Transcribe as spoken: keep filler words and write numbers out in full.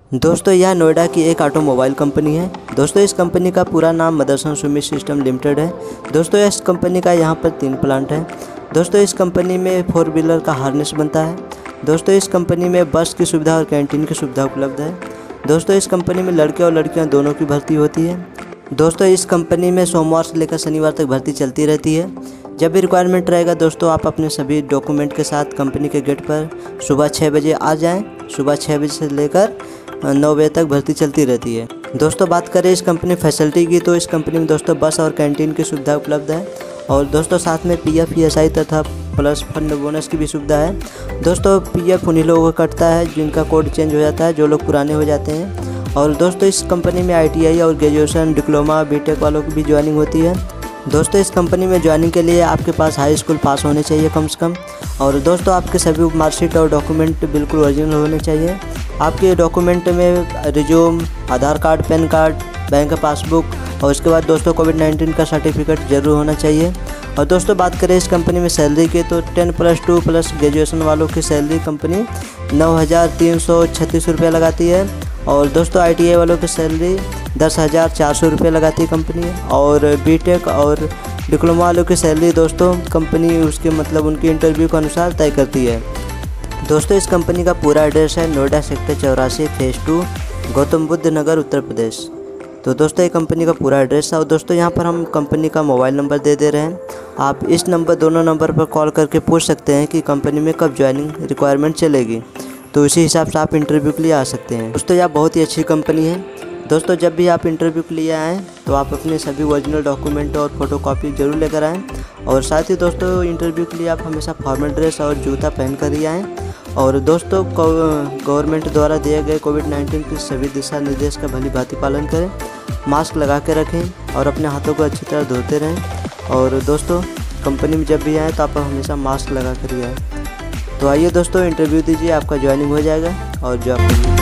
दोस्तों यह नोएडा की एक ऑटोमोबाइल कंपनी है। दोस्तों इस कंपनी का पूरा नाम मदरसन सुमित सिस्टम लिमिटेड है। दोस्तों इस कंपनी का यहाँ पर तीन प्लांट है। दोस्तों इस कंपनी में फोर व्हीलर का हार्नेस बनता है। दोस्तों इस कंपनी में बस की सुविधा और कैंटीन की सुविधा उपलब्ध है। दोस्तों इस कंपनी में लड़के और लड़कियाँ दोनों की भर्ती होती है। दोस्तों इस कंपनी में सोमवार से लेकर शनिवार तक भर्ती चलती रहती है। जब भी रिक्वायरमेंट रहेगा दोस्तों आप अपने सभी डॉक्यूमेंट के साथ कंपनी के गेट पर सुबह छः बजे आ जाएं। सुबह छः बजे से लेकर नौ बजे तक भर्ती चलती रहती है। दोस्तों बात करें इस कंपनी फैसिलिटी की, तो इस कंपनी में दोस्तों बस और कैंटीन की सुविधा उपलब्ध है और दोस्तों साथ में पीएफ, ईएसआई तथा प्लस फंड बोनस की भी सुविधा है। दोस्तों पीएफ उन्हीं लोगों को कटता है जिनका कोड चेंज हो जाता है, जो लोग पुराने हो जाते हैं। और दोस्तों इस कंपनी में आईटीआई और ग्रेजुएशन, डिप्लोमा, बीटेक वालों की भी ज्वाइनिंग होती है। दोस्तों इस कंपनी में ज्वाइनिंग के लिए आपके पास हाई स्कूल पास होने चाहिए कम से कम। और दोस्तों आपके सभी मार्कशीट और डॉक्यूमेंट बिल्कुल ओरिजिनल होने चाहिए। आपके डॉक्यूमेंट में resume, Aadhaar card, PAN card, bank का पासबुक और उसके बाद दोस्तों कोविड नाइन्टीन का सर्टिफिकेट जरूर होना चाहिए। और दोस्तों बात करें इस कंपनी में सैलरी की, तो ten plus two plus graduation वालों की सैलरी कंपनी नौ हज़ार तीन सौ छत्तीस रुपये लगाती है। और दोस्तों आईटीआई वालों की सैलरी दस हज़ार चार सौ रुपये लगाती है कंपनी। और बीटेक और डिप्लोमा वालों की सैलरी दोस्तों कंपनी उसके मतलब उनकी इंटरव्यू के अनुसार तय करती है। दोस्तों इस कंपनी का पूरा एड्रेस है नोएडा सेक्टर चौरासी फेज टू, गौतम बुद्ध नगर, उत्तर प्रदेश। तो दोस्तों ये कंपनी का पूरा एड्रेस है। और दोस्तों यहाँ पर हम कंपनी का मोबाइल नंबर दे दे रहे हैं। आप इस नंबर दोनों नंबर पर कॉल करके पूछ सकते हैं कि कंपनी में कब ज्वाइनिंग रिक्वायरमेंट चलेगी, तो उसी हिसाब से आप इंटरव्यू के लिए आ सकते हैं। दोस्तों यह बहुत ही अच्छी कंपनी है। दोस्तों जब भी आप इंटरव्यू के लिए आएँ तो आप अपने सभी ओरिजिनल डॉक्यूमेंट और फोटोकॉपी जरूर लेकर आएँ। और साथ ही दोस्तों इंटरव्यू के लिए आप हमेशा फॉर्मल ड्रेस और जूता पहन कर ही आएँ। और दोस्तों गवर्नमेंट द्वारा दिए गए कोविड नाइन्टीन के सभी दिशा निर्देश का भली भांति पालन करें, मास्क लगा के रखें और अपने हाथों को अच्छी तरह धोते रहें। और दोस्तों कंपनी में जब भी आएँ तो आप हमेशा मास्क लगा कर ही आएँ। तो आइए दोस्तों इंटरव्यू दीजिए, आपका ज्वाइनिंग हो जाएगा और जॉब